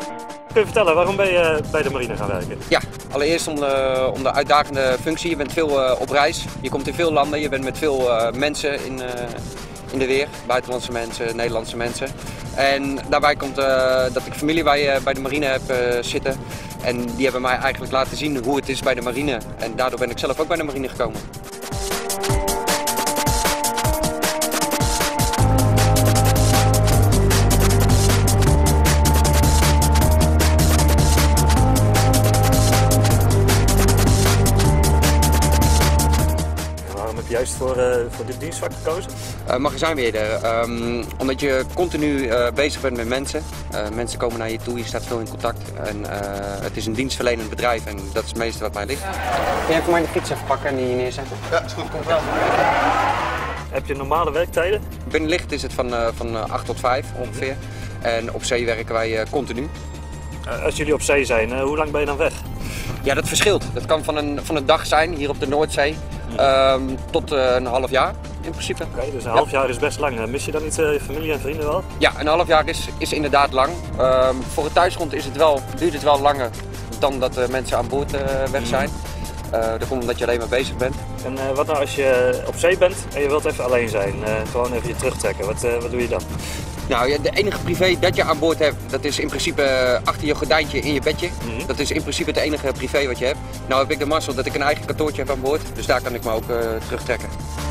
Kun je vertellen, waarom ben je bij de marine gaan werken? Ja, allereerst om de uitdagende functie. Je bent veel op reis, je komt in veel landen, je bent met veel mensen in de weer. Buitenlandse mensen, Nederlandse mensen. En daarbij komt dat ik familie bij de marine heb zitten. En die hebben mij eigenlijk laten zien hoe het is bij de marine. En daardoor ben ik zelf ook bij de marine gekomen. Waarom heb je juist voor dit dienstvak gekozen? Magazijnbeheerder, omdat je continu bezig bent met mensen. Mensen komen naar je toe, je staat veel in contact. En het is een dienstverlenend bedrijf en dat is het meeste wat mij ligt. Kun jij voor mij de fiets even pakken en die hier neerzetten? Ja, is goed, komt wel. Heb je normale werktijden? Binnenlicht is het van 8 tot 5 ongeveer. En op zee werken wij continu. Als jullie op zee zijn, hoe lang ben je dan weg? Ja, dat verschilt. Dat kan van een dag zijn hier op de Noordzee tot een half jaar in principe. Oké, dus een half jaar is best lang. Mis je dan niet je familie en vrienden wel? Ja, een half jaar is inderdaad lang. Voor het thuisgrond duurt het wel langer dan dat mensen aan boord weg zijn. Dat komt omdat je alleen maar bezig bent. En wat nou als je op zee bent en je wilt even alleen zijn? Gewoon even je terugtrekken. Wat doe je dan? Nou, ja, de enige privé dat je aan boord hebt, dat is in principe achter je gordijntje in je bedje. Dat is in principe het enige privé wat je hebt. Nou heb ik de mazzel dat ik een eigen kantoortje heb aan boord, dus daar kan ik me ook terugtrekken.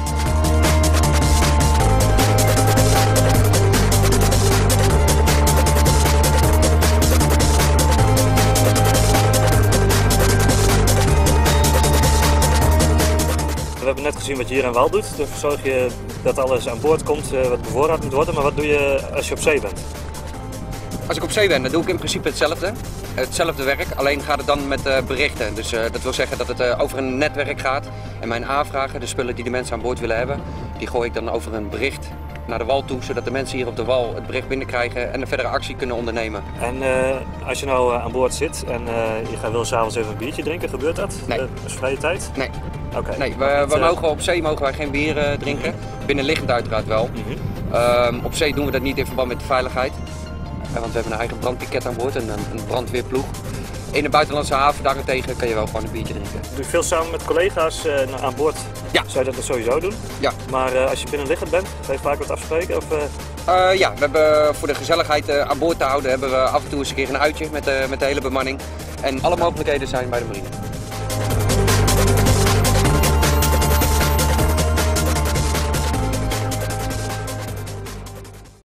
We hebben net gezien wat je hier aan wal doet. Dan zorg je dat alles aan boord komt wat bevoorraad moet worden. Maar wat doe je als je op zee bent? Als ik op zee ben, dan doe ik in principe hetzelfde werk, alleen gaat het dan met berichten. Dus dat wil zeggen dat het over een netwerk gaat en mijn aanvragen, de spullen die de mensen aan boord willen hebben, die gooi ik dan over een bericht naar de wal toe, zodat de mensen hier op de wal het bericht binnenkrijgen en een verdere actie kunnen ondernemen. En als je nou aan boord zit en je wil s'avonds even een biertje drinken, gebeurt dat? Nee. Is vrije tijd? Nee. Okay. Nee, op zee mogen wij geen bier drinken, binnenliggend uiteraard wel. Op zee doen we dat niet in verband met de veiligheid. Want we hebben een eigen brandpiket aan boord en een brandweerploeg. In de buitenlandse haven daarentegen kan je wel gewoon een biertje drinken. Doe je veel samen met collega's aan boord? Ja. Zou je dat sowieso doen? Ja. Maar als je binnenliggend bent, ga je vaak wat afspreken? Of, ja, we hebben voor de gezelligheid aan boord te houden hebben we af en toe eens een keer een uitje met de hele bemanning. En alle mogelijkheden zijn bij de marine.